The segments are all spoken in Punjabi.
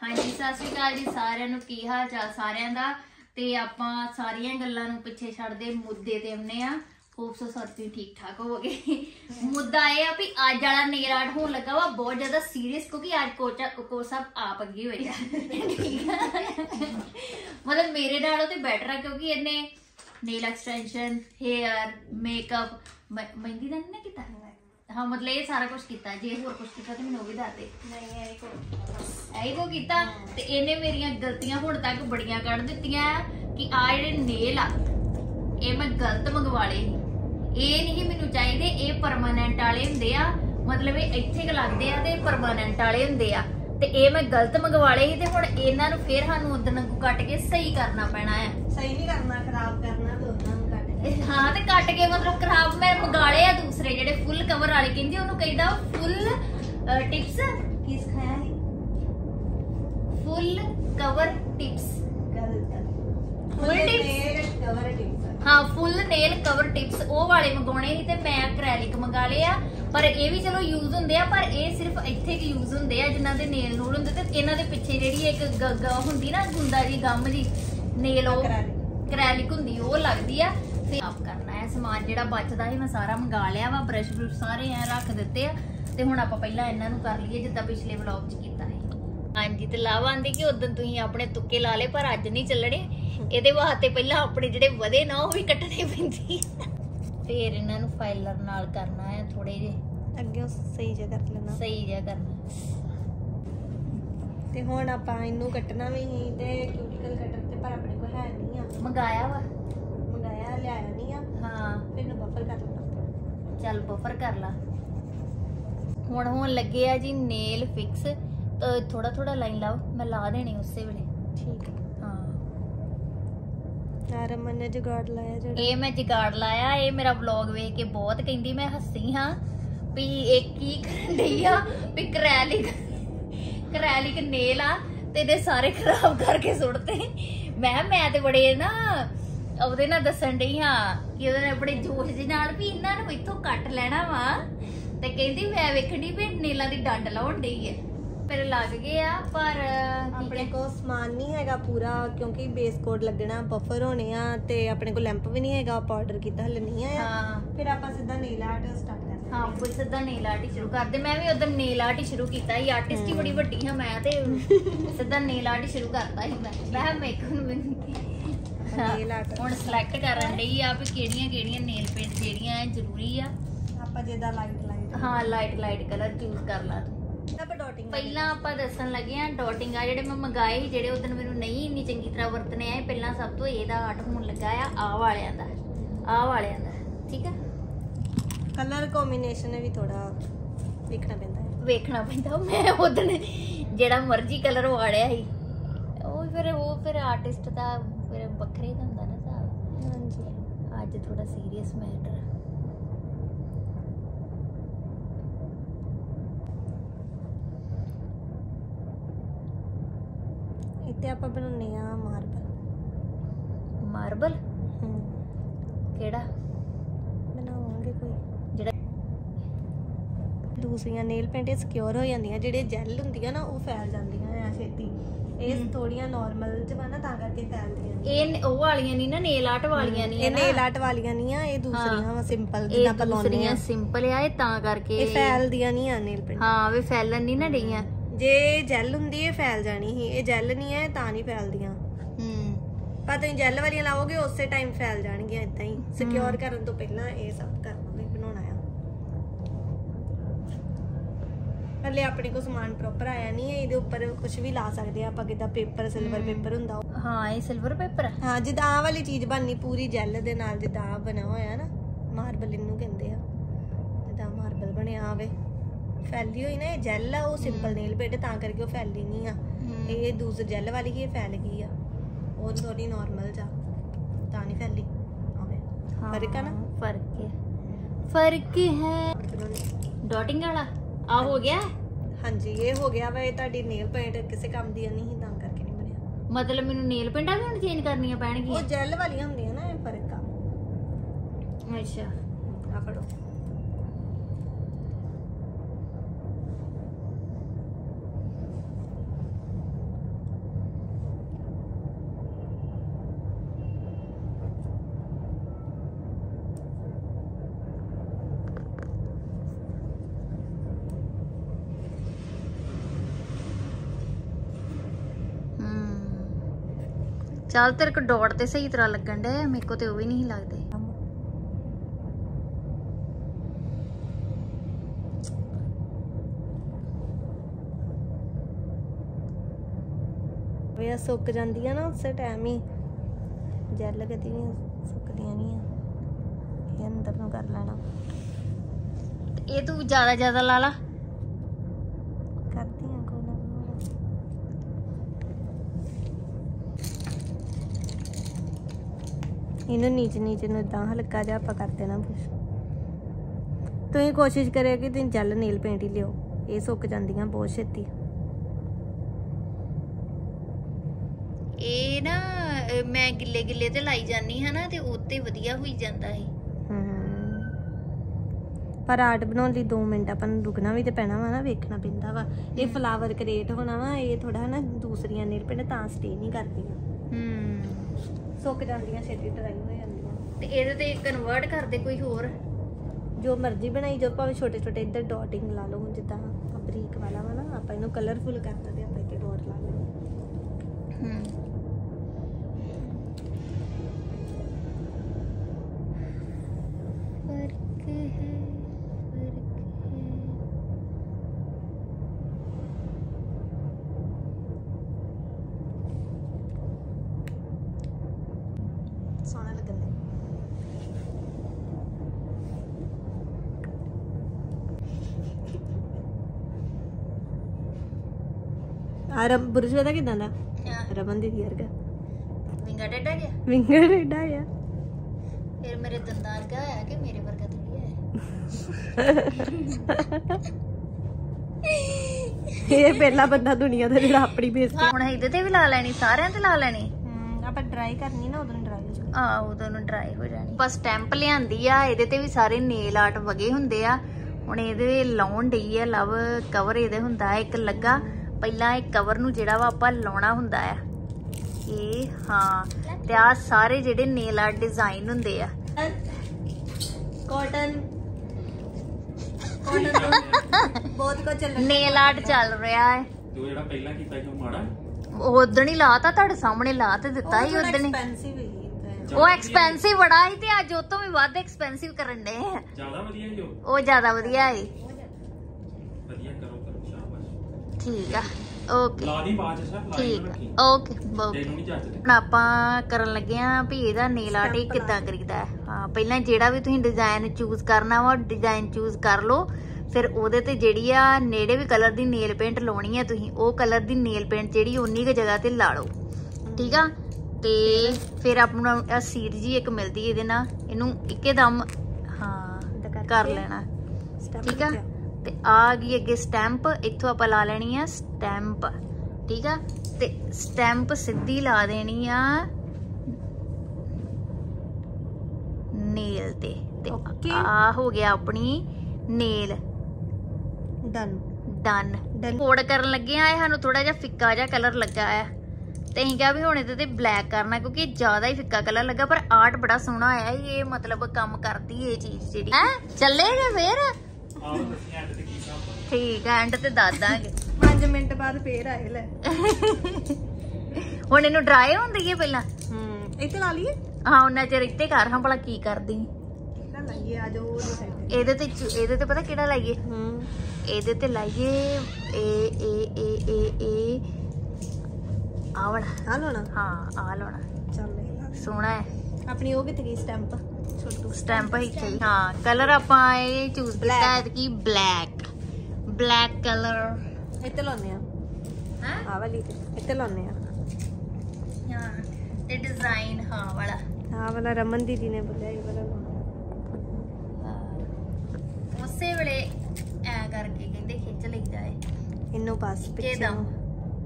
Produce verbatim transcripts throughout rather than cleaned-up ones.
हाँ जी सत श्री अकाल जी सारिਆਂ ਨੂੰ की हाल चाल सारिਆਂ ਦਾ ਤੇ ਆਪਾਂ ਸਾਰੀਆਂ ਗੱਲਾਂ ਨੂੰ ਪਿੱਛੇ ਛੱਡਦੇ ਮੁੱਦੇ ਤੇ ਆਉਨੇ ਆ होप सो सर तुम ठीक ठाक हो गए मुद्दा यह है भी अज वाला नेल आर्ट होने लगा वा बहुत ज्यादा सीरियस क्योंकि अज कोच कोच साहब आप अगे हुए मतलब मेरे नालों तो बेटर है क्योंकि इन्हें nail extension hair makeup mehndi का नहीं ना किया हाँ मतलब ये सारा कुछ किया जे होर कुछ किया तो मैंने वो भी दस दे यही को किया तो इन्हें मेरिया गलतियां हुण तक बड़ियां कढ़ दित्तियां कि आ जिहड़े नेल आ ये मैं गलत मंगवा ले ये नहीं मैनू चाहिए ये परमानेंट वाले हुंदे आ मतलब ये इत्थे क लगदे आ ते परमानेंट वाले हुंदे आ ते ये मैं गलत मंगवा ले ते हुण इन्हां नूं फिर सानूं उधर नूं कट के सही करना पैना है सही नहीं करना खराब करना तो उन्हां नूं कट के हाँ ते कट के मतलब खराब मैं मंगा ले आ दूसरे जिहड़े फुल कवर वाले कहंदे ओनूं कहीदा फुल टिप्स की सिखाया है फुल कवर टिप्स गलत फुल टिप्स कवर टिप्स हाँ फुल नेल कवर टिप्स वो वाले मंगाने ही ते मैं एक्रेलिक मंगा ले आ पर ये भी चलो यूज हुंदे आ पर ये सिर्फ इत्थे क यूज हुंदे आ जिन्हां दे नेल नूल हुंदे ते इन्हां दे पिछे जेहड़ी एक ग हुंदी ना गुंदा जी गम जी नेल ओ एक्रेलिक हुंदी ओ लगदी आ फिर साफ करना है समान जेहड़ा बचदा ही मैं सारा मंगा लिया वा ब्रश ब्रुश सारे ऐ रख दित्ते आ ते हुण आपां पहिलां इन्हां नूं कर लईए जिद्दां पिछले व्लॉग च कीता है हाँ जी ते लावा आंदी कि उदन तुसीं अपने तुक्के ला ले पर अज नहीं चलने ਇਹਦੇ ਵਾਸਤੇ ਪਹਿਲਾਂ ਆਪਣੇ ਜਿਹੜੇ ਵਧੇ ਨਾ ਉਹ ਵੀ ਕੱਟਣੇ ਪੈਂਦੀ ਫੇਰ ਇਹਨਾਂ ਨੂੰ ਫਾਈਲਰ ਨਾਲ ਕਰਨਾ ਹੈ ਥੋੜੇ ਜੇ ਅੱਗੇ ਸਹੀ ਜਿਹਾ ਕਰ ਲੈਣਾ ਸਹੀ ਜਿਹਾ ਕਰਨਾ ਤੇ ਹੁਣ ਆਪਾਂ ਇਹਨੂੰ ਕੱਟਣਾ ਵੀ ਹੀ ਤੇ ਕਿਊਟੀਕਲ ਕਟਰ ਤੇ ਪਰ ਆਪਣੇ ਕੋਲ ਹੈ ਨਹੀਂ ਆ ਮੰਗਾਇਆ ਵਾ ਮੰਗਾਇਆ ਲਿਆਇਆ ਨਹੀਂ ਆ ਹਾਂ ਫਿਰ ਇਹਨੂੰ ਬਫਰ ਕਰ ਲੈਣਾ ਚੱਲ ਬਫਰ ਕਰ ਲਾ ਹੁਣ ਹੋਣ ਲੱਗੇ ਆ ਜੀ ਨੇਲ ਫਿਕਸ ਤਾਂ ਥੋੜਾ ਥੋੜਾ ਲਾਈਨ ਲਾਓ ਮੈਂ ਲਾ ਦੇਣੀ ਉਸੇ ਵੇਲੇ ਠੀਕ ਹੈ रमन ने जुगाड़ लाया जेड़ा ये मैं जुगाड़ लाया ये मेरा व्लॉग वेख के बहुत कहंदी मैं हस्सी हाँ भी एक की करन डई आ भी क्रैलिक क्रैलिक नेल आ ते दे सारे खराब करके सुटते मैं मैं ते बड़े ना ਉਹਦੇ ਨਾਲ ਦੱਸਣ ਡਈ ਹਾਂ ਕਿ ਉਹਦੇ ਬੜੇ ਜੋਸ਼ ਦੇ ਨਾਲ ਵੀ ਇਹਨਾਂ ਨੂੰ ਇੱਥੋਂ ਕੱਟ ਲੈਣਾ ਵਾ ਤੇ ਕਹਿੰਦੀ ਮੈਂ ਵੇਖਣੀ ਵੀ ਨੇਲਾਂ ਦੀ ਡੰਡ ਲਾਉਣ ਡਈ ਹੈ मेरे लग गए आ पर अपने को समान नहीं हैगा पूरा क्योंकि बेस कोड लगना बफर होने आ ते अपने को लैंप भी नहीं हैगा पाउडर कीता हले नहीं आया हां फिर आपा सीधा नेल आर्ट स्टार्ट करते हां फिर सीधा नेल आर्ट शुरू कर दे मैं भी उधर नेल आर्ट शुरू कीता ही आर्टिस्ट ही बड़ी बड़ी हां मैं ते सीधा नेल आर्ट शुरू करता ही मैं मैं मेकअप नेल आर्ट हुन सिलेक्ट करन डई आ भी केड़ियां केड़ियां नेल पेंट जेड़ियां जरूरी आ आपा जेदा लाइट लाइट हां लाइट लाइट कलर चूज कर ला ਪਹਿਲਾਂ ਆਪਾਂ ਦੱਸਣ ਲੱਗੇ ਆ ਡਾਟਿੰਗ ਆ ਜਿਹੜੇ ਮੈਂ ਮੰਗਾਏ ਸੀ ਜਿਹੜੇ ਉਦੋਂ ਮੈਨੂੰ ਨਹੀਂ ਇੰਨੀ ਚੰਗੀ ਤਰ੍ਹਾਂ ਵਰਤਨੇ ਆਏ ਪਹਿਲਾਂ ਸਭ ਤੋਂ ਇਹਦਾ ਆਰਟ ਹੋਣ ਲੱਗਾ ਆ ਆ ਵਾਲਿਆਂ ਦਾ ਆ ਵਾਲਿਆਂ ਦਾ ਠੀਕ ਆ ਕਲਰ ਕੰਬੀਨੇਸ਼ਨ ਵੀ ਥੋੜਾ ਵੇਖਣਾ ਪੈਂਦਾ ਹੈ ਵੇਖਣਾ ਪੈਂਦਾ ਮੈਂ ਉਦੋਂ ਜਿਹੜਾ ਮਰਜ਼ੀ ਕਲਰ ਵਾੜਿਆ ਸੀ ਉਹ ਫਿਰ ਉਹ ਫਿਰ ਆਰਟਿਸਟ ਦਾ ਫਿਰ ਵੱਖਰੇ ਦਾ ਹੁੰਦਾ ਨਾ ਸਾਬ ਹਾਂਜੀ ਅੱਜ ਥੋੜਾ ਸੀਰੀਅਸ ਮੈਟਰ ਤੇ ਆਪਾਂ ਬਣਾਉਣੇ ਆ ਮਾਰਬਲ ਮਾਰਬਲ ਹਮ ਕਿਹੜਾ ਬਣਾਵਾਂਗੇ ਕੋਈ ਜਿਹੜਾ ਦੂਸਰੀਆਂ ਨੇਲ ਪੇਂਟ ਸਿਕਿਉਰ ਹੋ ਜਾਂਦੀਆਂ ਜਿਹੜੇ ਜੈਲ ਹੁੰਦੀਆਂ ਨਾ ਉਹ ਫੈਲ ਜਾਂਦੀਆਂ ਆ ਛੇਤੀ ਇਹ ਥੋੜੀਆਂ ਨਾਰਮਲ ਚ ਨਾ ਤਾਂ ਕਰਕੇ ਫੈਲਦੀਆਂ ਇਹ ਉਹ ਵਾਲੀਆਂ ਨਹੀਂ ਨਾ ਨੇਲ ਆਰਟ ਵਾਲੀਆਂ ਨਹੀਂ ਇਹ ਨੇਲ ਆਰਟ ਵਾਲੀਆਂ ਨਹੀਂ ਆ ਇਹ ਦੂਸਰੀਆਂ ਵਾ ਸਿੰਪਲ ਜਿੱਦਾਂ ਆਪਾਂ ਲਾਉਂਦੇ ਆ ਸਿੰਪਲ ਆ ਇਹ ਤਾਂ ਕਰਕੇ ਇਹ ਫੈਲਦੀਆਂ ਨਹੀਂ ਆ ਨੇਲ ਪੇਂਟ ਹਾਂ ਵੀ ਫੈਲਣ ਨਹੀਂ ਨਾ ਡਈਆਂ ਜੇ ਜੈਲ ਹੁੰਦੀ ਹੈ ਫੈਲ ਜਾਣੀ ਸੀ ਇਹ ਜੈਲ ਨਹੀਂ ਹੈ ਤਾਂ ਨਹੀਂ ਫੈਲਦੀਆਂ ਹੂੰ ਪਰ ਤੁਸੀਂ ਜੈਲ ਵਾਲੀਆਂ ਲਾਓਗੇ ਉਸੇ ਟਾਈਮ ਫੈਲ ਜਾਣਗੀਆਂ ਇਦਾਂ ਹੀ ਸਿਕਿਉਰ ਕਰਨ ਤੋਂ ਪਹਿਲਾਂ ਇਹ ਸਭ ਕਰਨਾ ਵੀ ਬਣਾਉਣਾ ਆ ਹਲੇ ਆਪਣੇ ਕੋ ਸਮਾਨ ਪ੍ਰੋਪਰ ਆਇਆ ਨਹੀਂ ਹੈ ਇਹਦੇ ਉੱਪਰ ਕੁਝ ਵੀ ਲਾ ਸਕਦੇ ਆ ਆਪਾਂ ਕਿਦਾਂ ਪੇਪਰ ਸਿਲਵਰ ਪੇਪਰ ਹੁੰਦਾ ਹਾਂ ਇਹ ਸਿਲਵਰ ਪੇਪਰ ਹਾਂ ਜਿੱਦਾਂ ਆਹ ਵਾਲੀ ਚੀਜ਼ ਬਣਨੀ ਪੂਰੀ ਜੈਲ ਦੇ ਨਾਲ ਜਿੱਦਾਂ ਆ ਬਣਾ ਹੋਇਆ ਨਾ ਮਾਰਬਲ ਇਹਨੂੰ ਕਹਿੰਦੇ ਆ ਜਿੱਦਾਂ ਮਾਰਬਲ ਬਣਿਆ ਆਵੇ फैली हुई ना ये जेल है वो सिंपल नेल पेंट ता करके वो फैली नहीं आ ये दूसरी जेल वाली ही फैल गई है वो थोड़ी नॉर्मल जा ता नहीं फैली आवे फर्क है ना फर्क है फर्क है डॉटिंग वाला आ हो गया हां जी ये हो गया वा ये ताडी नेल पेंट किसी काम दी नहीं ता करके नहीं बनया मतलब मेनू नेल पेंटा भी हुन चेंज करनियां पैणगी वो जेल वाली हुंदी है ना ये फर्क आ अच्छा आ फड़ो ਚੱਲ ਤੇਰੇ ਕੋ ਡਾਟ ਤੇ ਸਹੀ ਤਰ੍ਹਾਂ ਲੱਗਣ ਡੇ, ਮੇਰੇ ਕੋ ਤੇ ਉਹ ਵੀ ਨਹੀਂ ਲੱਗਦੇ। ਵੇ ਸੁੱਕ ਜਾਂਦੀਆਂ ਨਾ ਉਸੇ ਟਾਈਮ ਹੀ, ਜੈਲ ਕਦੀ ਨਹੀਂ ਸੁੱਕਦੀਆਂ ਨਹੀਂ ਆ। ਇਹ ਅੰਦਰ ਨੂੰ ਕਰ ਲੈਣਾ। ਇਹ ਤੂੰ ਜ਼ਿਆਦਾ ਜ਼ਿਆਦਾ ਲਾ ਲਾ। ਕਰਦੀ ਆ ਕੋਈ ਨਾ ਕੋਈ। ਇਹਨੂੰ ਨੀਚੇ ਨੀਚੇ ਨੂੰ ਇਦਾਂ ਹਲਕਾ ਜਿਹਾ ਆਪਾਂ ਕਰ ਦੇਣਾ ਬਸ। ਤੁਸੀਂ ਕੋਸ਼ਿਸ਼ ਕਰਿਓ ਕਿ ਤੁਸੀਂ ਜੈਲ ਨੇਲ ਪੇਂਟ ਹੀ ਲਿਓ, ਇਹ ਸੁੱਕ ਜਾਂਦੀਆਂ ਬਹੁਤ ਛੇਤੀ। ਇਹ ਨਾ ਮੈਂ ਗਿੱਲੇ ਗਿੱਲੇ ਤੇ ਲਾਈ ਜਾਨੀ ਹਾਂ ਨਾ, ਤੇ ਉੱਤੇ ਵਧੀਆ ਹੋਈ ਜਾਂਦਾ ਹੈ। ਪਰ ਆਰਟ ਬਣਾਉਣ ਲਈ ਦੋ ਮਿੰਟ ਆਪਾਂ ਨੂੰ ਰੁਕਣਾ ਵੀ ਤੇ ਪੈਣਾ ਵਾ ਨਾ, ਵੇਖਣਾ ਪੈਂਦਾ ਵਾ। ਇਹ ਫਲਾਵਰ ਕ੍ਰੀਏਟ ਹੋਣਾ ਵਾ, ਇਹ ਥੋੜਾ ਨਾ ਦੂਸਰੀਆਂ ਨੇਲ ਪੇਂਟ ਤਾਂ ਸਟੇ ਨਹੀਂ ਕਰਦੀਆਂ, ਹੂੰ ਸੁੱਕ ਜਾਂਦੀਆਂ ਛੇਤੀ, ਡਰਾਈ ਹੋ ਜਾਂਦੀਆਂ। ਤੇ ਇਹਦੇ ਤੇ ਕਨਵਰਟ ਕਰਦੇ ਕੋਈ ਹੋਰ ਜੋ ਮਰਜ਼ੀ ਬਣਾਈ ਜੋ, ਭਾਵੇਂ ਛੋਟੇ ਛੋਟੇ ਇੱਧਰ ਡਾਟਿੰਗ ਲਾ ਲਓ, ਜਿੱਦਾਂ ਬਰੀਕ ਵਾਲਾ ਵਾ ਨਾ, ਆਪਾਂ ਇਹਨੂੰ ਕਲਰਫੁਲ ਕਰਤਾ ਤੇ ਆਪਾਂ ਇੱਥੇ ਡਾਟ ਲਾ ਲਓ। ਹੂੰ ਫਰਕ ਹੈ, ਫਰਕ ਹੈ। ਸੋਹਣਾ ਲੱਗਦਾ। ਆ ਰਮ ਬੁਰਜ ਦਾ ਕਿਦਾਂ ਦਾ? ਰਮਨ ਦੀ ਵਰਗਾ ਵਿੰਗਾ ਡੱਡਾ ਗਿਆ, ਵਿੰਗਾ ਡੇਡਾ ਆ। ਫਿਰ ਮੇਰੇ ਦੰਦਾਂ ਵਰਗਾ ਹੋਇਆ ਕਿ ਮੇਰੇ ਵਰਗਾ ਥੋੜੀ ਹੈ। ਇਹ ਪਹਿਲਾ ਬੰਦਾ ਦੁਨੀਆ ਦਾ ਜਿਹੜਾ ਆਪਣੀ ਬੇਇੱਜ਼ਤੀ। ਹੁਣ ਇਹਦੇ ਤੇ ਵੀ ਲਾ ਲੈਣੀ, ਸਾਰਿਆਂ ਤੇ ਲਾ ਲੈਣੀ। ਹਮ ਆਪਾਂ ਡਰਾਈ ਕਰਨੀ ਨਾ, ਉਦੋਂ ਡਰਾਈ ਹੋ ਜਾਣੀ। ਆ ਉਦੋਂ ਨੂੰ ਡਰਾਈ ਹੋ ਜਾਣੀ। ਬਸ ਸਟੈਂਪ ਲਿਆਂਦੀ ਆ, ਇਹਦੇ ਤੇ ਵੀ ਸਾਰੇ ਨੇਲ ਆਰਟ ਵਗੇ ਹੁੰਦੇ ਆ। ਹੁਣ ਇਹਦੇ ਲਾਉਣ ਡਈ ਆ ਲਵ ਕਵਰ, ਇਹਦੇ ਹੁੰਦਾ ਇੱਕ ਲੱਗਾ। ਪਹਿਲਾਂ ਇਹ ਕਵਰ ਨੂੰ ਜਿਹੜਾ ਵਾ ਆਪਾਂ ਲਾਉਣਾ ਹੁੰਦਾ ਆ ਇਹ, ਹਾਂ। ਤੇ ਆ ਸਾਰੇ ਜਿਹੜੇ ਨੇਲ ਆਰਟ ਡਿਜ਼ਾਈਨ ਹੁੰਦੇ ਆ, ਕਾਟਨ ਬਹੁਤ ਕੁਝ ਚੱਲ ਨੇਲ ਆਰਟ ਚੱਲ ਰਿਹਾ ਹੈ। ਤੂੰ ਜਿਹੜਾ ਪਹਿਲਾਂ ਕੀਤਾ ਕਿ ਮਾੜਾ, ਉਦਣ ਹੀ ਲਾਤਾ, ਤੁਹਾਡੇ ਸਾਹਮਣੇ ਲਾ ਤੇ ਦਿੱਤਾ ਹੀ ਉਦਣ ਹੀ। ਐਕਸਪੈਂਸਿਵ ਹੀ ਉਹ ਐਕਸਪੈਂਸਿਵ ਬੜਾ ਸੀ, ਤੇ ਅੱਜ ਉਹ ਤੋਂ ਵੀ ਵੱਧ ਐਕਸਪੈਂਸਿਵ ਕਰਨ ਦੇ। ਜ਼ਿਆਦਾ ਵਧੀਆ ਜੋ ਉਹ ਜ਼ਿਆਦਾ ਵਧੀਆ ਹੈ। ਵਧੀਆ ਕਰੋ ਕਰੋ, ਸ਼ਾਬਾਸ਼। ਠੀਕ ਆ, ਓਕੇ ਲਾ ਦੀ ਬਾਅਦ ਚ ਸਰ, ਲਾ ਠੀਕ ਰੱਖੀ ਆ, ਓਕੇ ਓਕੇ। ਤੈਨੂੰ ਨਹੀਂ ਜੱਜਦੇ। ਹੁਣ ਆਪਾਂ ਕਰਨ ਲੱਗੇ ਆ ਵੀ ਇਹਦਾ ਨੇਲ ਆਰਟ ਇਹ ਕਿੱਦਾਂ ਕਰੀਦਾ ਹੈ। ਹਾਂ, ਪਹਿਲਾਂ ਜਿਹੜਾ ਵੀ ਤੁਸੀਂ ਡਿਜ਼ਾਈਨ ਚੂਜ਼ ਕਰਨਾ ਵਾ, ਡਿਜ਼ਾਈਨ ਚੂਜ਼ ਕਰ ਲਓ। ਫਿਰ ਉਹਦੇ ਤੇ ਜਿਹੜੀ ਆ ਨੇੜੇ ਵੀ ਕਲਰ ਦੀ ਨੇਲ ਪੇਂਟ ਲਾਉਣੀ ਹੈ ਤੁਸੀਂ, ਉਹ ਕਲਰ ਦੀ ਨੇਲ ਪੇਂਟ ਜਿਹੜੀ ਉਨੀ ਕੁ ਜਗ੍ਹਾ ਤੇ ਲਾ ਲਓ, ਠੀਕ ਆ। ਤੇ ਫਿਰ ਆਪਣਾ ਸੀਟ ਜੀ ਇੱਕ ਮਿਲਦੀ ਇਹਦੇ ਨਾਲ, ਇਹਨੂੰ ਇੱਕਦਮ ਹਾਂ ਕਰ ਲੈਣਾ, ਠੀਕ ਆ। ਤੇ ਆ ਗਈ ਅੱਗੇ ਸਟੈਂਪ, ਇੱਥੋਂ ਆਪਾਂ ਲਾ ਲੈਣੀ ਆ ਸਟੈਂਪ, ਠੀਕ ਆ। ਤੇ ਸਟੈਂਪ ਸਿੱਧੀ ਲਾ ਦੇਣੀ ਆ ਨੇਲ ਤੇ। ਤੇ ਆ ਹੋ ਗਿਆ ਆਪਣੀ ਨੇਲ ਡਨ ਡਨ। ਕੋਡ ਕਰਨ ਲੱਗੇ ਆ, ਇਹ ਸਾਨੂੰ ਥੋੜਾ ਜਿਹਾ ਫਿੱਕਾ ਜਿਹਾ ਕਲਰ ਲੱਗਾ ਆ, ਤੇ ਅਸੀਂ ਕਿਹਾ ਵੀ ਹੁਣ ਇਹਦੇ ਤੇ ਬਲੈਕ ਕਰਨਾ, ਕਿਉਂਕਿ ਜ਼ਿਆਦਾ ਹੀ ਫਿੱਕਾ ਕਲਰ ਲੱਗਾ। ਪਰ ਆਰਟ ਬੜਾ ਸੋਹਣਾ ਆਇਆ, ਇਹ ਮਤਲਬ ਕੰਮ ਕਰਦੀ ਇਹ ਚੀਜ਼ ਜਿਹੜੀ ਹੈ। ਚੱਲੇਗਾ ਫੇਰ? ਆਹ ਦੱਸੀ ਐਂਡ ਤੇ ਕੀ ਹਿਸਾਬ ਆ। ਠੀਕ ਆ, ਐਂਡ ਤੇ ਦੱਸ ਦਾਂਗੇ। ਪੰਜ ਮਿੰਟ ਬਾਅਦ ਫੇਰ ਆਏ ਲੈ। ਹੁਣ ਇਹਨੂੰ ਡਰਾਈ ਹੁੰਦੀ ਹੈ ਪਹਿਲਾਂ। ਹਮ ਇੱਥੇ ਲਾ ਲਈਏ। ਹਾਂ, ਉਹਨਾਂ ਚਿਰ ਇੱਥੇ ਕਰ ਹਾਂ ਭਲਾ ਕੀ ਕਰਦੀ। ਨਾ ਲਾਈਏ, ਆ ਜਾਓ ਉਹਦੇ ਸਾਈਡ ਇਹਦੇ ਤੇ ਇਹਦੇ ਤੇ ਪਤਾ ਕਿਹੜਾ ਲਾਈਏ? ਹਮ ਇਹਦੇ ਤੇ ਲਾਈਏ ਇਹ ਇਹ ਇਹ ਇਹ ਇਹ ਆਹ ਵਾਲਾ। ਆ ਲਾਉਣਾ? ਹਾਂ, ਆਹ ਲਾਉਣਾ ਚੱਲ ਇਹ ਲਾ। ਸੋਹਣਾ ਹੈ। ਆਪਣੀ ਉਹ ਕਿੱਥੇ ਗਈ ਸਟੈਂਪ? ਛੋਟੂ ਸਟੈਂਪ ਇੱਥੇ ਹੀ। ਹਾਂ, ਕਲਰ ਆਪਾਂ ਇਹ ਚੂਜ਼ ਕੀਤਾ ਹੈ ਕਿ ਬਲੈਕ ਬਲੈਕ ਕਲਰ ਇੱਥੇ ਲਾਉਣੇ ਆ। ਹਾਂ ਆ ਵਾਲੀ ਤੇ ਇੱਥੇ ਲਾਉਣੇ ਆ। ਹਾਂ, ਤੇ ਡਿਜ਼ਾਈਨ ਹਾਂ ਵਾਲਾ। ਆ ਵਾਲਾ ਰਮਨ ਦੀਦੀ ਨੇ ਬੋਲਿਆ ਇਹ ਵਾਲਾ ਲਾਉਣਾ। ਉਸੇ ਵੇਲੇ ਐ ਕਰਕੇ ਕਹਿੰਦੇ ਖਿੱਚ ਲਈਦਾ ਹੈ ਇਹਨੂੰ ਬਸ ਪਿੱਛੇ ਕਿਦਾਂ ਨੂੰ।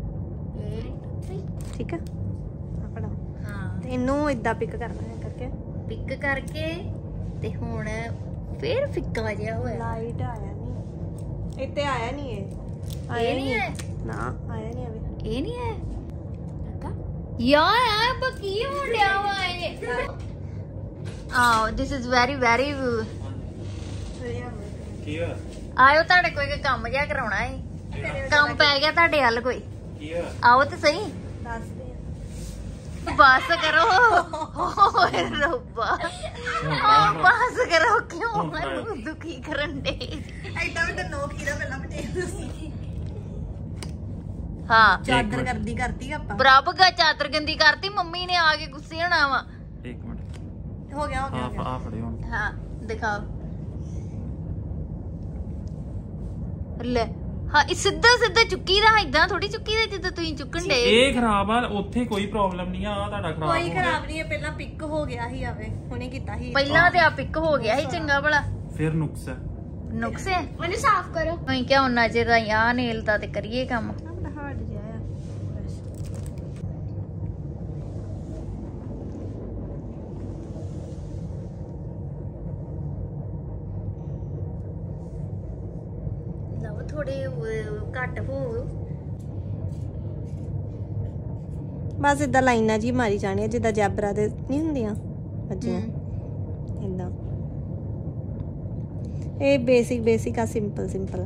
ਇਹ ਠੀਕ ਆ ਆਪਣਾ। ਹਾਂ, ਤੇ ਇਹਨੂੰ ਇਦਾਂ ਪਿਕ ਕਰਨਾ ਹੈ ਕਰਕੇ ਪਿਕ ਕਰਕੇ। ਤੇ ਹੁਣ ਫੇਰ ਫਿੱਕਾ ਜਿਹਾ ਹੋਇਆ। ਲਾਈਟ ਆਇਆ ਨਹੀਂ ਇੱਥੇ, ਆਇਆ ਨਹੀਂ ਇਹ। ਇਹ ਨਹੀਂ ਹੈ ਨਾ, ਆਇਆ ਨਹੀਂ ਆਵੇ। ਇਹ ਨਹੀਂ ਹੈ ਯਾਰ। ਯਾਰ ਪਰ ਕੀ ਹੋ ਰਿਹਾ ਵਾ ਇਹ? ਆਹ ਦਿਸ ਇਜ਼ ਵੈਰੀ ਵੈਰੀ। ਕੀ ਹੋਇਆ? ਆਇਓ, ਤੁਹਾਡੇ ਕੋਈ ਕੰਮ ਜਿਹਾ ਕਰਾਉਣਾ ਹੈ। ਕੰਮ ਪੈ ਗਿਆ ਤੁਹਾਡੇ ਹੱਲ ਕੋਈ। ਕੀ ਹੋਇਆ? ਆਓ ਤੇ ਸਹੀ। ਦੱਸਦੇ बस करो ओए रब्बा बस करो क्यों मैं दुखी करन दे ਐਡਾ ਵੱਡਾ ਨੋਕ ਕਿਹਦਾ ਪਹਿਲਾਂ ਬਟੇ हाँ ਚਾਦਰ ਕਰਦੀ ਕਰਤੀ ਆਪਾਂ बराबर का चादर गंदी करती मम्मी ने आके गुस्से होना वा एक मिनट ਹੋ ਗਿਆ ਹੋ ਗਿਆ, आ ਹੋ ਗਿਆ आ खड़े हो हाँ दिखाओ ले हाँ सीधा सीधा चुक्की दा इदां थोड़ी चुक्की दा जिद्दां तुसीं चुक्कन डे ਇਹ ਖਰਾਬ ਆ ਉੱਥੇ ਕੋਈ ਪ੍ਰੋਬਲਮ ਨਹੀਂ ਆ ਤੁਹਾਡਾ ਖਰਾਬ ਕੋਈ ਹੋ ਗਿਆ ਖਰਾਬ ਨਹੀਂ ਹੈ ਪਹਿਲਾਂ ਪਿਕ ਹੋ ਗਿਆ ਸੀ ਆਵੇ ਹੁਣੇ ਕੀਤਾ ਸੀ ਪਹਿਲਾਂ ਤੇ ਆ ਪਿਕ ਹੋ ਗਿਆ ਸੀ ਚੰਗਾ ਭਲਾ ਫਿਰ ਨੁਕਸ ਹੈ ਨੁਕਸ ਹੈ ਮੈਨੂੰ ਸਾਫ਼ ਕਰੋ ਮੈਂ ਕਿਹਾ ਉਹਨਾਂ ਚਿਰ ਆ ਨੇਲ ਦਾ ਤੇ ਕਰੀਏ ਕੰਮ ਬੜਾ ਹਾਰਡ ਜਿਹਾ ਆ ਬਸ ਲਓ ਥੋੜੇ ਘੱਟ ਹੋ ਬਸ ਇਦਾਂ ਲਾਈਨਾਂ ਜੀ ਮਾਰੀ ਜਾਣੀਆਂ ਜਿੱਦਾਂ ਜੈਬਰਾ ਦੇ ਨਹੀਂ ਹੁੰਦੀਆਂ ਅੱਜੀਆਂ ਇਦਾਂ ਇਹ ਬੇਸਿਕ ਬੇਸਿਕ ਆ ਸਿੰਪਲ ਸਿੰਪਲ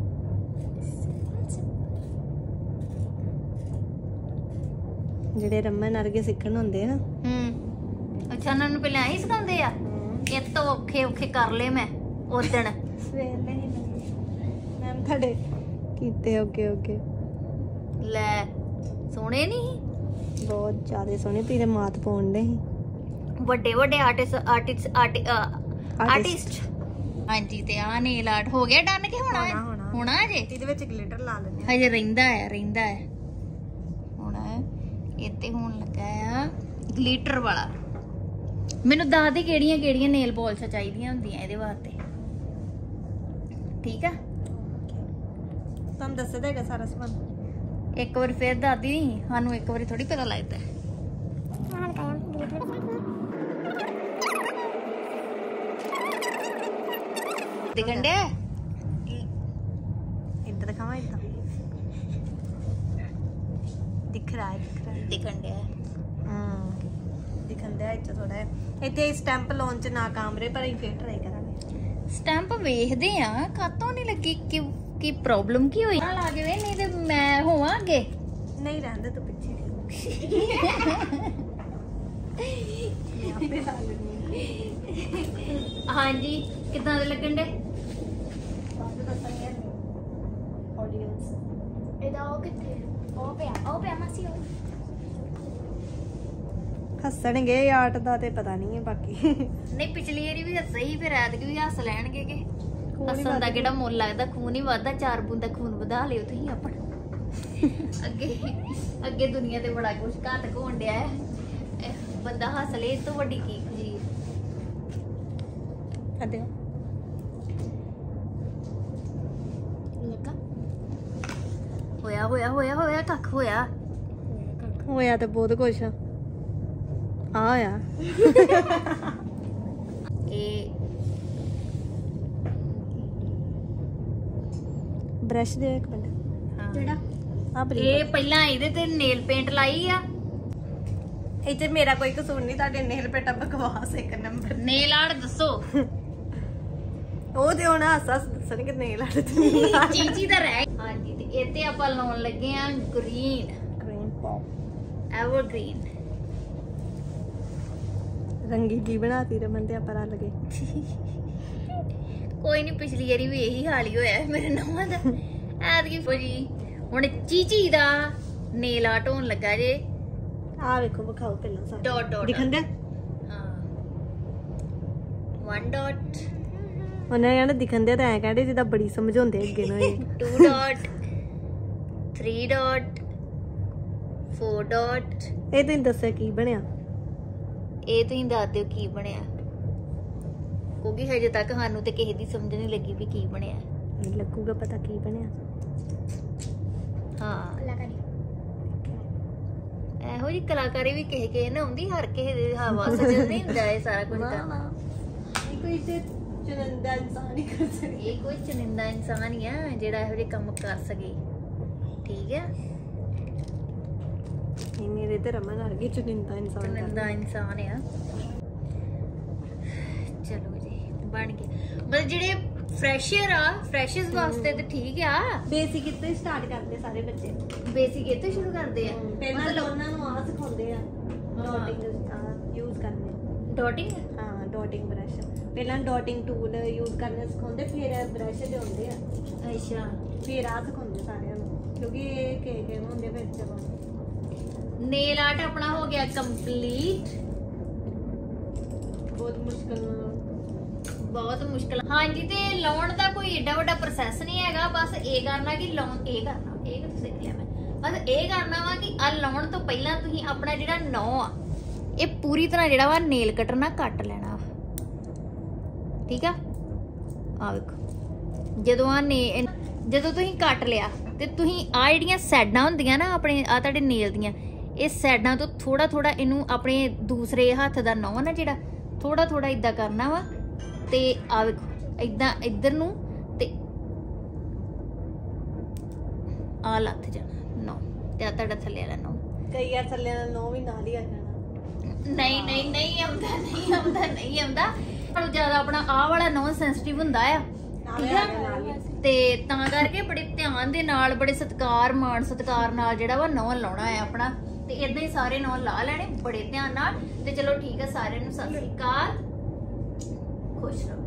ਜਿਹੜੇ ਰਮਨ ਵਰਗੇ ਸਿੱਖਣ ਹੁੰਦੇ ਆ ਨਾ ਹੂੰ ਅੱਛਾ ਉਹਨਾਂ ਨੂੰ ਪਹਿਲਾਂ ਹੀ ਸਿਖਾਉਂਦੇ ਆ ਇਹ ਤਾਂ ਔਖੇ ਔਖੇ ਕਰ ਲਏ ਮੈਂ ਉਦਣ ਸਵੇਰ ਨਹੀਂ ਮੈਮ ਤੁਹਾਡੇ ਕੀਤੇ ਓਕੇ ਓਕੇ ਲੈ ਸੋਹਣੇ ਨਹੀਂ ਬਹੁਤ ਜ਼ਿਆਦਾ ਸੋਹਣੇ ਤੇਰੇ ਮਾਤ ਪਾਉਂਦੇ ਸੀ ਵੱਡੇ ਵੱਡੇ ਆਰਟਿਸਟ ਆਰਟਿਸਟ ਆਰਟਿਸਟ ਹਾਂਜੀ ਤੇ ਆ ਨੇਲ ਆਰਟ ਹੋ ਗਿਆ ਡਨ ਕਿ ਹੋਣਾ ਹੈ ਹੋਣਾ, ਹੋਣਾ। ਹੋਣਾ ਜੇ ਇਹਦੇ ਵਿੱਚ ਗਲਿਟਰ ਲਾ ਲੈਂਦੇ ਆ ਹਜੇ ਰਹਿੰਦਾ ਹੈ ਰਹਿੰਦਾ ਹੈ ਹੋਣਾ ਹੈ ਇੱਥੇ ਹੋਣ ਲੱਗਾ ਆ ਗਲਿਟਰ ਵਾਲਾ ਮੈਨੂੰ ਦੱਸ ਦੇ ਕਿਹੜੀਆਂ ਕਿਹੜੀਆਂ ਨੇਲ ਪੋਲਿਸ਼ਾਂ ਚਾਹੀਦੀਆਂ ਹੁੰਦੀਆਂ ਇਹਦੇ ਵਾਸਤੇ ਠੀਕ ਆ ਤੁਹਾਨੂੰ ਦੱਸ ਦੇਗਾ ਸਾਰਾ ਸਮਾਨ ਇੱਕ ਵਾਰ ਫੇਰ ਦਾਦੀ ਸਾਨੂੰ ਇੱਕ ਵਾਰੀ ਥੋੜੀ ਪਤਾ ਲੱਗਦਾ ਦਿਖਣ ਡਿਆ ਇੱਧਰ ਦਿਖਾਵਾਂ ਇੱਦਾਂ ਦਿਖ ਰਹਾ ਹੈ ਦਿਖ ਰਹਾ ਹੈ ਦਿਖਣ ਡਿਆ ਹਮ ਦਿਖਣ ਦਿਆ ਇੱਥੇ ਥੋੜਾ ਇੱਥੇ ਸਟੈਂਪ ਲਾਉਣ ਚ ਨਾਕਾਮ ਰਹੇ ਪਰ ਅਸੀਂ ਫੇਰ ਟਰਾਈ ਕਰਾਂਗੇ ਸਟੈਂਪ ਵੇਖਦੇ ਆ ਕਾਤੋਂ ਨਹੀਂ ਲੱਗੀ ਕਿ ਕੀ ਪ੍ਰੋਬਲਮ ਕੀ ਹੋਈ ਲਾ ਕੇ ਵੇ ਨਹੀਂ ਤੇ ਮੈਂ ਹੋਵਾਂ ਅੱਗੇ ਨਹੀਂ ਰਹਿੰਦੇ ਤੂੰ ਪਿੱਛੇ ਮੈਂ ਆਪੇ ਲਾ ਲੈਂਦੀ ਹਾਂਜੀ ਕਿੱਦਾਂ ਦੇ ਲੱਗਣ ਡੇ ਬਾਅਦ ਦੱਸਾਂਗੇ ਆਡੀਅנס ਇਹਦਾ ਉਹ ਕਿੱਥੇ ਉਹ ਪਿਆ ਉਹ ਪਿਆ ਮਾਸੀ ਉਹ ਹੱਸਣਗੇ ਆਰਟ ਦਾ ਤੇ ਪਤਾ ਨਹੀਂ ਹੈ ਬਾਕੀ ਨਹੀਂ ਪਿਛਲੀ ਵਾਰੀ ਵੀ ਹੱਸੇ ਹੀ ਫਿਰ ਐਤਕੀ ਵੀ ਹੱਸ ਲੈਣਗੇ ਕਿ ਹੱਸਣ ਦਾ ਕਿਹੜਾ ਮੁੱਲ ਲੱਗਦਾ ਖੂਨ ਹੀ ਵੱਧਦਾ ਚਾਰ ਬੂੰਦਾ ਖੂਨ ਵਧਾ ਲਿਓ ਤੁਸੀਂ ਆਪਣਾ ਅੱਗੇ ਅੱਗੇ ਦੁਨੀਆ ਤੇ ਬੜਾ ਕੁਝ ਘੱਟ ਹੋਣ ਡਿਆ ਹੈ ਇਹ ਬੰਦਾ ਹੱਸ ਲੇ ਇਸ ਤੋਂ ਵੱਡੀ ਕੀ ਖੁਸ਼ੀ ਹੈ ਕਦੇ ਲੱਗਾ ਹੋਇਆ ਹੋਇਆ ਹੋਇਆ ਹੋਇਆ ਕੱਖ ਹੋਇਆ ਹੋਇਆ ਤੇ ਬਹੁਤ ਕੁਛ ਆ ਆ ਹੋਇਆ ਇਹ ਬ੍ਰਸ਼ ਦੇ ਇੱਕ ਮਿੰਟ ਜਿਹੜਾ ਆ ਬਰੀ ਇਹ ਪਹਿਲਾਂ ਇਹਦੇ ਤੇ ਨੇਲ ਪੇਂਟ ਲਾਈ ਆ ਇੱਥੇ ਮੇਰਾ ਕੋਈ ਕਸੂਰ ਨਹੀਂ ਤੁਹਾਡੇ ਨੇਲ ਪੇਟਾ ਬਕਵਾਸ ਇੱਕ ਨੰਬਰ ਨੇਲ ਆਰਟ ਦੱਸੋ ਉਹ ਤੇ ਹੁਣ ਹੱਸ ਹੱਸ ਦੱਸਣਗੇ ਨੇਲ ਆਰਟ ਤੇ ਚੀਚੀ ਦਾ ਰਹਿ ਹਾਂਜੀ ਤੇ ਇੱਥੇ ਆਪਾਂ ਲਾਉਣ ਲੱਗੇ ਆ ਗ੍ਰੀਨ ਗ੍ਰੀਨ ਪੌਪ ਐਵਰਗ੍ਰੀਨ ਰੰਗੀਲੀ ਬਣਾਤੀ ਰਮਨ ਤੇ ਆਪਾਂ ਰਲ ਗਏ ਕੋਈ ਨਹੀਂ ਪਿਛਲੀ ਵਾਰੀ ਵੀ ਇਹੀ ਹਾਲ ਹੀ ਹੋਇਆ ਮੇਰੇ ਨਵਾਂ ਦਾ ਐਤਕੀ ਫੋਜੀ ਹੁਣ ਚੀਚੀ ਦਾ ਨੇਲ ਆਰਟ ਹੋਣ ਲੱਗਾ ਜੇ ਆ ਵੇਖੋ ਵਿਖਾਓ ਪਹਿਲਾਂ ਸਾਰਾ ਡਾਟ ਡਾਟ ਦਿਖਣ ਦਿਆ ਹਾਂ one dot ਉਹਨੇ ਕਹਿੰਦਾ ਦਿਖਣ ਦਿਆ ਤਾਂ ਐ ਕਹਿੰਦੇ ਜਿੱਦਾਂ ਬੜੀ ਸਮਝਾਉਂਦੇ ਅੱਗੇ ਨੂੰ ਇਹ two dot three dot four dot ਇਹ ਤੁਸੀਂ ਦੱਸਿਆ ਕੀ ਬਣਿਆ ਇਹ ਤੁਸੀਂ ਦੱਸ ਦਿਓ ਕੀ ਬਣਿਆ ਕਿਉਂਕਿ ਹਜੇ ਤੱਕ ਸਾਨੂੰ ਤੇ ਕਿਸੇ ਦੀ ਸਮਝ ਨਹੀਂ ਲੱਗੀ ਵੀ ਕੀ ਬਣਿਆ ਇਹ ਲੱਗੂਗਾ ਪਤਾ ਕੀ ਬਣਿਆ ਹਾਂ ਕਲਾਕਾਰੀ ਇਹੋ ਜੀ ਕਲਾਕਾਰੀ ਵੀ ਕਿਸੇ ਕਿਸੇ ਨੇ ਆਉਂਦੀ ਹਰ ਕਿਸੇ ਦੇ ਹਵਾ ਸਜਲ ਨਹੀਂ ਹੁੰਦਾ ਇਹ ਸਾਰਾ ਕੁਝ ਕਰਨਾ ਇਹ ਕੋਈ ਤੇ ਚੁਣੰਦਾ ਇਨਸਾਨ ਹੀ ਕਰ ਸਕਦਾ ਇਹ ਕੋਈ ਚੁਣਿੰਦਾ ਇਨਸਾਨ ਹੀ ਆ ਜਿਹੜਾ ਇਹੋ ਜਿਹੇ ਕੰਮ ਕਰ ਸਕੇ ਠੀਕ ਹੈ ਇਹ ਮੇਰੇ ਤੇ ਰਮਨ ਵਰਗੇ ਚੁਣੰਦਾ ਇਨਸਾਨ ਚੁਣਿੰਦਾ ਇਨਸਾਨ ਆ ਚਲੋ ਜੀ ਬਣ ਗਿਆ ਮਤਲਬ ਜਿਹੜੇ ਫਰੈਸ਼ਰ ਆ ਫਰੈਸ਼ਰਸ ਵਾਸਤੇ ਤੇ ਠੀਕ ਆ ਬੇਸਿਕ ਇੱਥੇ ਸਟਾਰਟ ਕਰਦੇ ਸਾਰੇ ਬੱਚੇ ਬੇਸਿਕ ਇੱਥੇ ਸ਼ੁਰੂ ਕਰਦੇ ਆ ਪਹਿਲਾਂ ਤਾਂ ਉਹਨਾਂ ਨੂੰ ਆਹ ਸਿਖਾਉਂਦੇ ਆ ਡਾਟਿੰਗ ਯੂਜ਼ ਕਰਨੇ ਡਾਟਿੰਗ ਹਾਂ ਡਾਟਿੰਗ ਬ੍ਰਸ਼ ਪਹਿਲਾਂ ਡਾਟਿੰਗ ਟੂਲ ਯੂਜ਼ ਕਰਨੇ ਸਿਖਾਉਂਦੇ ਫਿਰ ਬ੍ਰਸ਼ ਦੇ ਹੁੰਦੇ ਆ ਅੱਛਾ ਫਿਰ ਆ ਸਿਖਾਉਂਦੇ ਸਾਰਿਆਂ ਨੂੰ ਕਿਉਂਕਿ ਇਹ ਕੇ ਕੇ ਹੁੰਦੇ ਫਿਰ ਚਲੋ ਨੇਲ ਆਰਟ ਆਪਣਾ ਹੋ ਗਿਆ ਕੰਪਲੀਟ ਬਹੁਤ ਮੁਸ਼ਕਲ ਨਾਲ ਬਹੁਤ ਮੁਸ਼ਕਲ ਹਾਂਜੀ ਤੇ ਲਾਉਣ ਦਾ ਕੋਈ ਏਡਾ ਵੱਡਾ ਪ੍ਰੋਸੈਸ ਨਹੀਂ ਹੈਗਾ ਬਸ ਇਹ ਕਰਨਾ ਕਿ ਲਾਉਣ ਇਹ ਕਰਨਾ ਇਹ ਕੁਝ ਸਿੱਖ ਲਿਆ ਮੈਂ ਬਸ ਇਹ ਕਰਨਾ ਵਾ ਕਿ ਆ ਲਾਉਣ ਤੋਂ ਪਹਿਲਾਂ ਤੁਸੀਂ ਆਪਣਾ ਜਿਹੜਾ ਨੌ ਆ ਇਹ ਪੂਰੀ ਤਰ੍ਹਾਂ ਜਿਹੜਾ ਵਾ ਨੇਲ ਕਟਰ ਨਾਲ ਕੱਟ ਲੈਣਾ ਵਾ ਠੀਕ ਆ ਆ ਵੇਖੋ ਜਦੋਂ ਆ ਨੇ ਜਦੋਂ ਤੁਸੀਂ ਕੱਟ ਲਿਆ ਤੇ ਤੁਸੀਂ ਆ ਜਿਹੜੀਆਂ ਸਾਈਡਾਂ ਹੁੰਦੀਆਂ ਨਾ ਆਪਣੇ ਆ ਤੁਹਾਡੇ ਨੇਲ ਦੀਆਂ ਇਹ ਸਾਈਡਾਂ ਤੋਂ ਥੋੜਾ ਥੋੜਾ ਇਹਨੂੰ ਆਪਣੇ ਦੂਸਰੇ ਹੱਥ ਦਾ ਨੌ ਨਾ ਜਿਹੜਾ ਥੋੜਾ ਥੋੜਾ ਇਦਾਂ ਕਰਨਾ ਵਾ ਤੇ ਆ ਵੇਖੋ ਇਦਾਂ ਇੱਧਰ ਨੂੰ ਤੇ ਆ ਲੱਥ ਜਾਣਾ ਨੌ ਤੇ ਆ ਤੁਹਾਡਾ ਥੱਲੇ ਵਾਲਾ ਨੌ ਕਈ ਵਾਰ ਥੱਲੇ ਨਾਲ ਨੌ ਵੀ ਨਾਲ ਹੀ ਆ ਜਾਣਾ ਨਹੀਂ ਨਹੀਂ ਨਹੀਂ ਆਉਂਦਾ ਨਹੀਂ ਆਉਂਦਾ ਨਹੀਂ ਆਉਂਦਾ ਪਰ ਜ਼ਿਆਦਾ ਆਪਣਾ ਆਹ ਵਾਲਾ ਨੌ ਸੈਂਸਿਟਿਵ ਹੁੰਦਾ ਆ ਠੀਕ ਆ ਤੇ ਤਾਂ ਕਰਕੇ ਬੜੇ ਧਿਆਨ ਦੇ ਨਾਲ ਬੜੇ ਸਤਿਕਾਰ ਮਾਣ ਸਤਿਕਾਰ ਨਾਲ ਜਿਹੜਾ ਵਾ ਨੌ ਲਾਉਣਾ ਹੈ ਆਪਣਾ ਤੇ ਇਦਾਂ ਹੀ ਸਾਰੇ ਨੌ ਲਾ ਲੈਣੇ ਬੜੇ ਧਿਆਨ ਨਾਲ ਤੇ ਚਲੋ ਠੀਕ ਆ ਸਾਰਿਆਂ ਨੂੰ ਸਤਿ ਸ੍ਰੀ ਅਕਾਲ ਖੁਸ਼ ਰਹੋ